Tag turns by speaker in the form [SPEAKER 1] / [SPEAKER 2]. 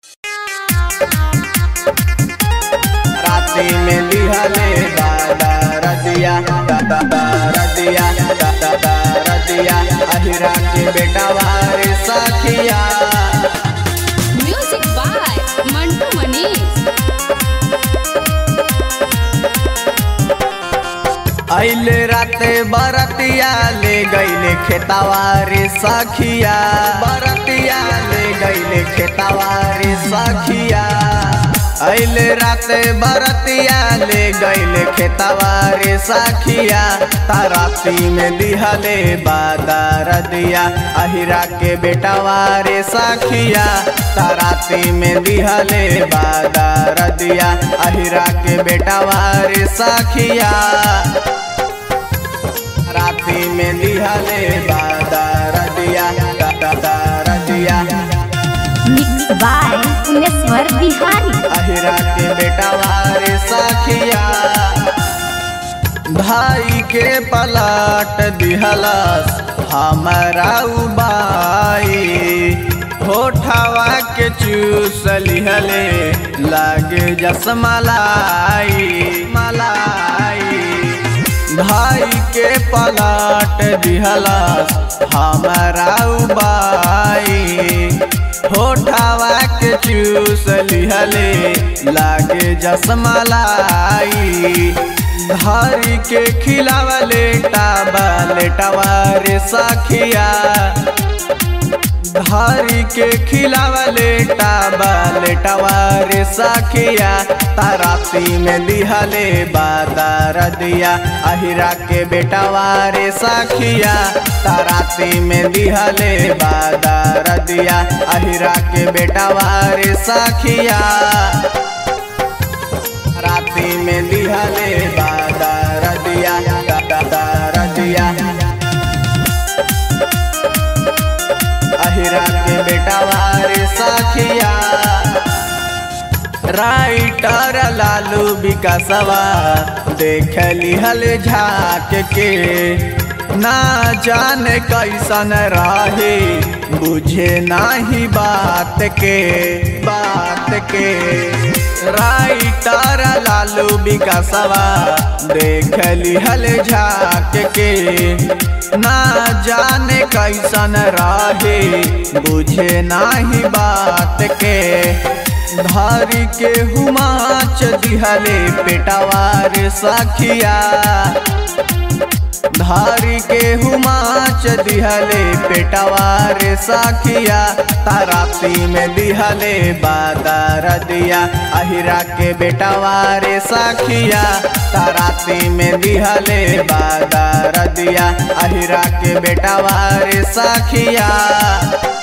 [SPEAKER 1] राती में दिहले दादा रदिया रदिया अहिरा के बेटा वारे सखिया।
[SPEAKER 2] Music by Mantu Manish.
[SPEAKER 1] अइले राते बरतिया ले गईले खेतावारे सखिया। बरतिया ले गईले खेतावारे सखिया। अइले राते बरतिया ले गईले खेतावारे सखिया। ताराती में दिहले बादार दिया अहिरा के बेटा वारे सखिया। ताराती में दिहले बादार दिया अहिरा के बेटा वारे सखिया। राती में दिहले बादार दिया
[SPEAKER 3] मिक्स बाय पुनेश्वर बिहारी।
[SPEAKER 1] अहिरा के बेटा वारे सखिया। भाई के पलाट दिहलस हमारा उबाई। होठवा के चूस लिहले लागे जस मलाई। भाई के पलाट दिहलस हमारा उबाई। होठवा के चूस लिहले लागे जस मलाई। हरी के खिलावा लेटावा रे सखिया। हरी के खिलावा लेटावा रे सखिया। ताराती में दिहले बादार दिया अहिरा के बेटा वारे सखिया। ताराती में दिहले बादार दिया अहिरा के बेटा वारे सखिया। राती में दिहले बादार दिया अहिरा के बेटा वारे सखिया। राइटर लालू विकासवा देख लिहल झाक के। ना जाने कैसन रहे बुझे नाही बात के। राइटर लालू विकासवा देख लिहल झाक के। ना जाने कैसन रहे बुझे नाही बात के। धारी के हुमाच दिहले पेटावार सखिया। धारी के हुमाच दिहले पेटावार सखिया। ताराती में दिहले बादार दिया अहिरा के बेटा वारे सखिया। ताराती में दिहले बादार दिया अहिरा के बेटा वारे सखिया।